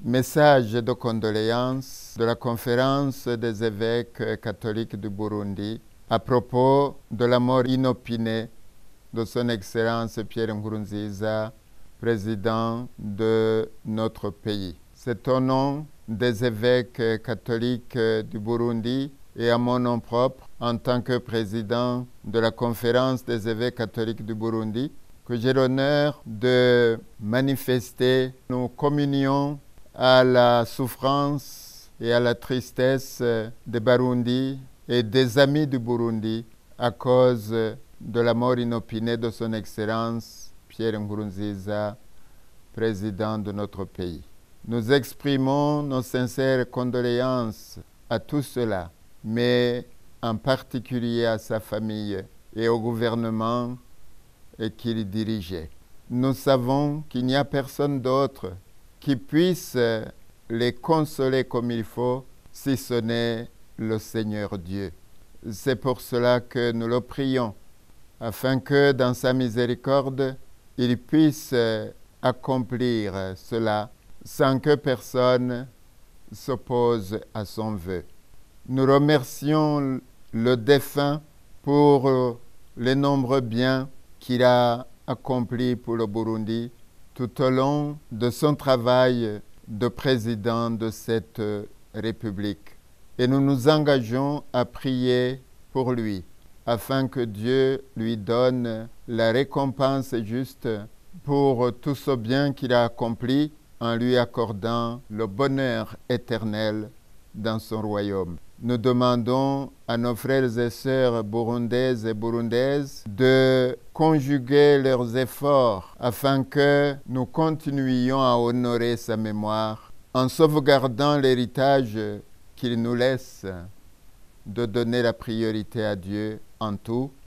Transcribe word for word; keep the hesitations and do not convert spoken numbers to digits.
Message de condoléances de la conférence des évêques catholiques du Burundi à propos de la mort inopinée de son Excellence Pierre Nkurunziza, président de notre pays. C'est au nom des évêques catholiques du Burundi et à mon nom propre, en tant que président de la conférence des évêques catholiques du Burundi, que j'ai l'honneur de manifester nos communions à la souffrance et à la tristesse des Barundi et des amis du Burundi à cause de la mort inopinée de son Excellence Pierre Nkurunziza, président de notre pays. Nous exprimons nos sincères condoléances à tout cela, mais en particulier à sa famille et au gouvernement qu'il dirigeait. Nous savons qu'il n'y a personne d'autre qui puisse les consoler comme il faut, si ce n'est le Seigneur Dieu. C'est pour cela que nous le prions, afin que dans sa miséricorde, il puisse accomplir cela sans que personne s'oppose à son vœu. Nous remercions le défunt pour les nombreux biens qu'il a accomplis pour le Burundi tout au long de son travail de président de cette République. Et nous nous engageons à prier pour lui, afin que Dieu lui donne la récompense juste pour tout ce bien qu'il a accompli, en lui accordant le bonheur éternel dans son royaume. Nous demandons à nos frères et sœurs burundaises et burundaises de conjuguer leurs efforts afin que nous continuions à honorer sa mémoire en sauvegardant l'héritage qu'il nous laisse, de donner la priorité à Dieu en tout